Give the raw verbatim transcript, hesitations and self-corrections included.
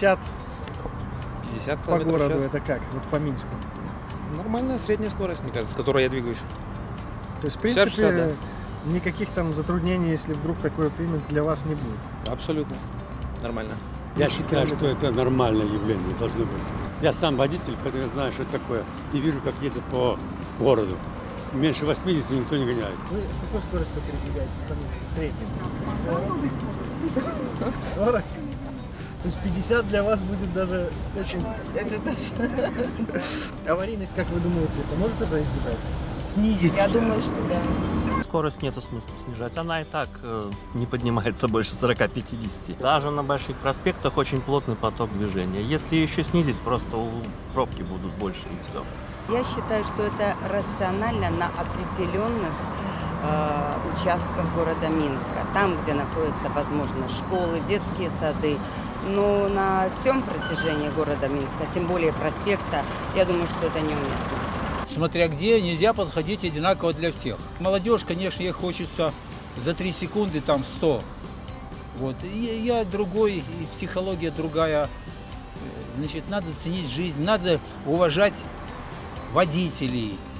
пятьдесят, пятьдесят по километров в городу час. это как? Вот по Минску. Нормальная средняя скорость, мне кажется, с которой я двигаюсь. То есть, в пятьдесят шестьдесят, принципе, никаких там затруднений, если вдруг такое примут, для вас не будет. Абсолютно. Нормально. Я считаю, что это нормальное явление должно быть. Я сам водитель, поэтому я знаю, что это такое. И вижу, как ездят по городу. Меньше восьмидесяти никто не гоняет. Вы с какой скоростью передвигаетесь по Минску в среднем? сорок? То есть пятьдесят для вас будет даже очень... Это даже... Аварийность, как вы думаете, поможет это избежать? Снизить? Я думаю, что да. Скорость нету смысла снижать. Она и так э, не поднимается больше сорока-пятидесяти. Даже на больших проспектах очень плотный поток движения. Если еще снизить, просто у пробки будут больше и все. Я считаю, что это рационально на определенных э, участках города Минска. Там, где находятся, возможно, школы, детские сады. Но на всем протяжении города Минска, тем более проспекта, я думаю, что это неуместно. Смотря где, нельзя подходить одинаково для всех. Молодежь, конечно, ей хочется за три секунды там сто. Вот. И я другой, и психология другая. Значит, надо ценить жизнь, надо уважать водителей.